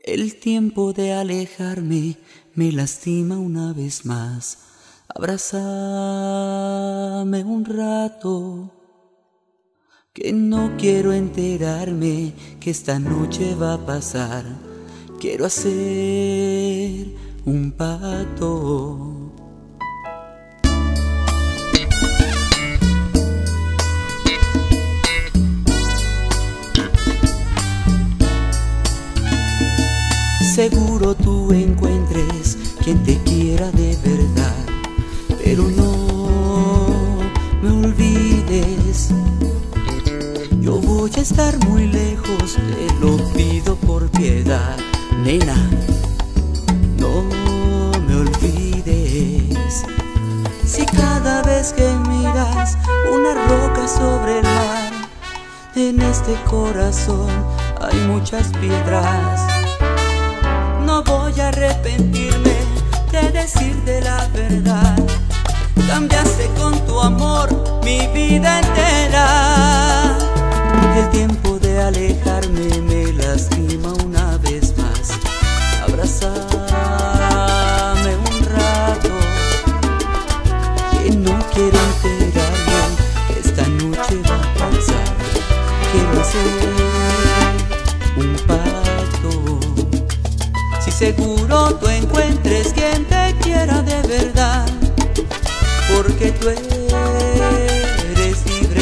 El tiempo de alejarme me lastima una vez más. Abrázame un rato, que no quiero enterarme que esta noche va a pasar. Quiero hacer un pacto. Seguro tú encuentres quien te quiera de verdad, pero no me olvides. Yo voy a estar muy lejos, te lo pido por piedad. Nena, no me olvides. Si cada vez que miras una roca sobre el mar, en este corazón hay muchas piedras. No voy a arrepentirme de decirte la verdad. Cambiaste con tu amor mi vida entera. El tiempo de alejarme me lastima una vez más. Abrázame un rato, que no quiero enterarme que esta noche va a pasar. Quiero hacer un pacto. Si seguro tú encuentres quien te quiera de verdad, porque tú eres libre.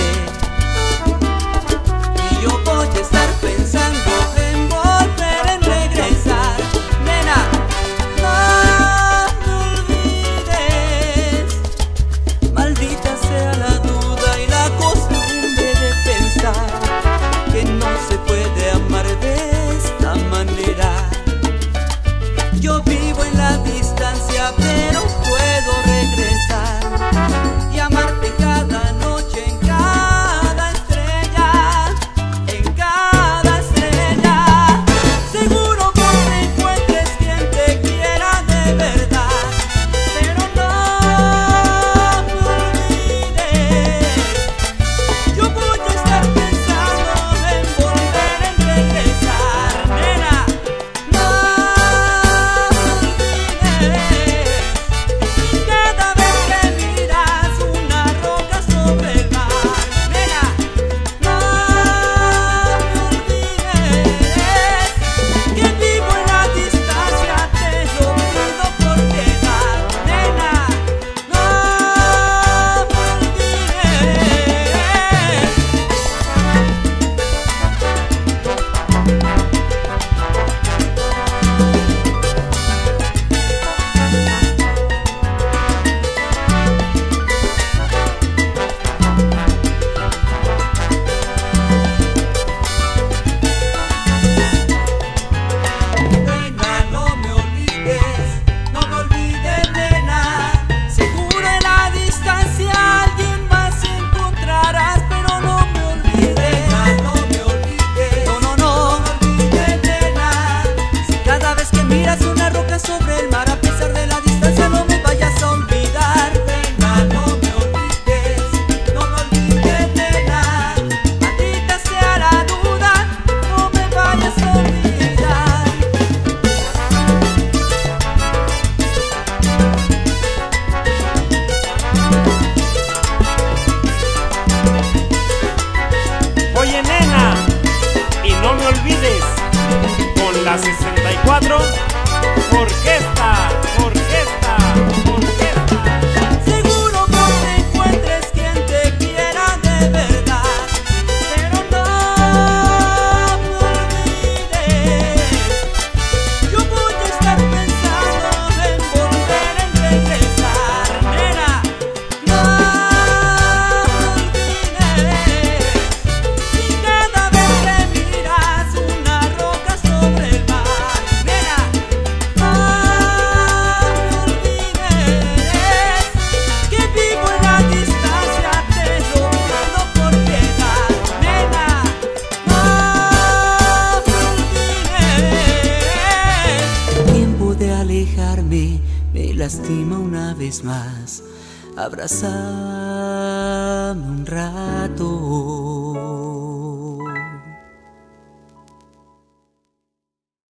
Y yo voy a estar pensando en volver, en regresar. Nena, no me olvides. Maldita sea la duda y la costumbre de pensar que no se puede amar de esta manera. Yo vivo en la distancia, pero puedo regresar y amarte cada noche, en cada estrella, en cada estrella. Seguro que te encuentres quien te quiera de verdad, pero no me olvides. Yo voy a estar pensando en volver, en regresar. Nena, no una roca sobre el mar, a pesar de la distancia, no me vayas a olvidar. Nena, no me olvides, no me olvides, nena. Maldita sea la duda, no me vayas a olvidar. Oye, nena, y no me olvides, con la 64 Orquesta, orquesta, orquesta. Seguro que te encuentres quien te quiera de verdad, pero no me olvides. Yo voy a estar pensando en volver, en regresar. Nena, no me olvides. Si cada vez que miras una roca sobre el mar, nena, no me lastima una vez más. Abrázame un rato.